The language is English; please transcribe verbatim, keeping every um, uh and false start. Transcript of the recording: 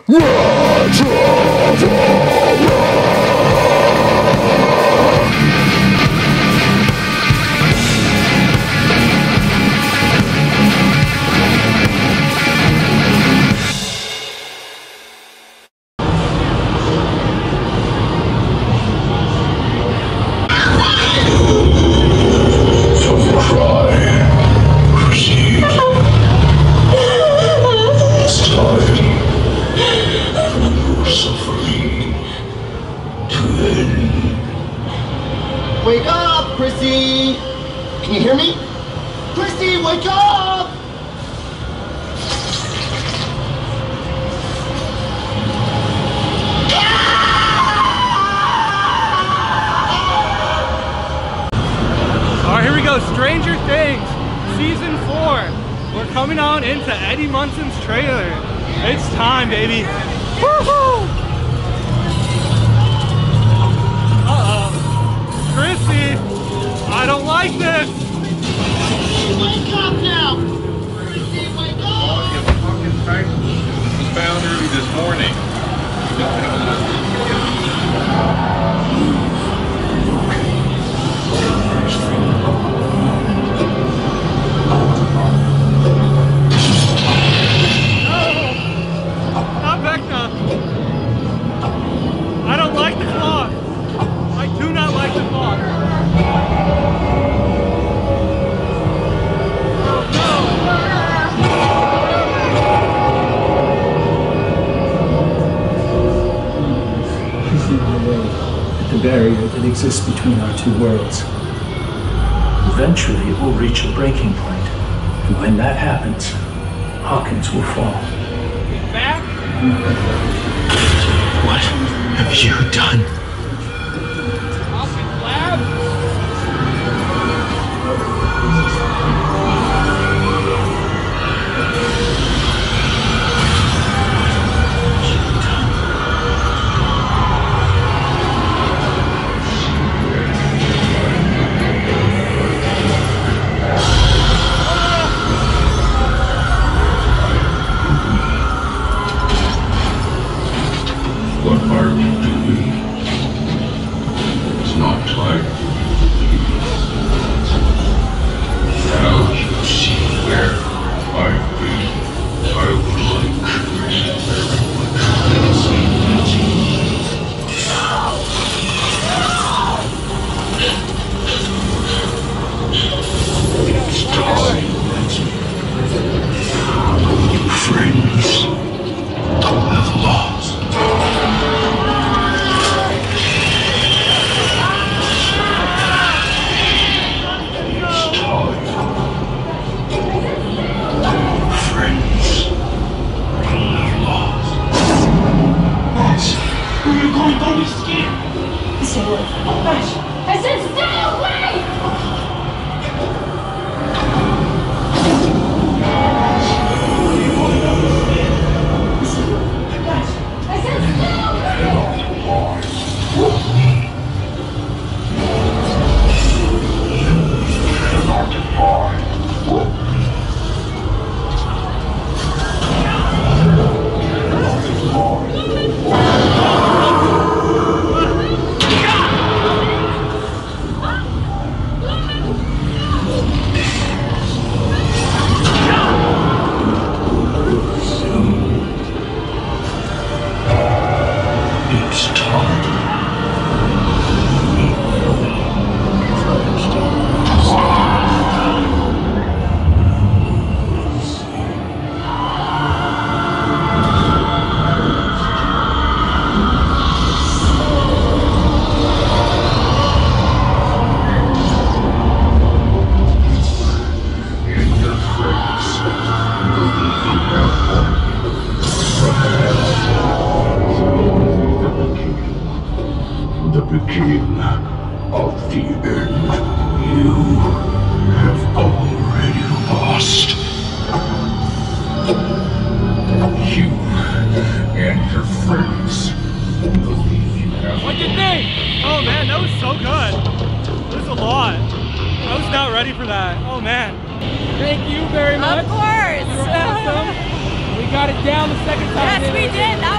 Wake up, Chrissy! Can you hear me? Chrissy, wake up! Alright, here we go. Stranger Things, Season four. We're coming on into Eddie Munson's trailer. It's time, baby. Woohoo! Chrissy, I don't like this. Wake up now! Chrissy, wake up! Oh, you fucking type was found early this morning. No! Not Vecna. I don't like the clock. I do not like the clock. Oh no! At the barrier that exists between our two worlds. Eventually it will reach a breaking point, and when that happens, Hawkins will fall. Back? What have you done? Hawkins Lab? What are we doing? It's not time. Now you see where I've been. I would like it's time. Friends have lost. I said stay away! I said stay the beginning of the end. You have already lost. You and your friends believe you have. What'd you think? Oh man, that was so good. It was a lot. I was not ready for that. Oh man. Thank you very much. Of course. You were awesome. We got it down the second time. Yes, we did. That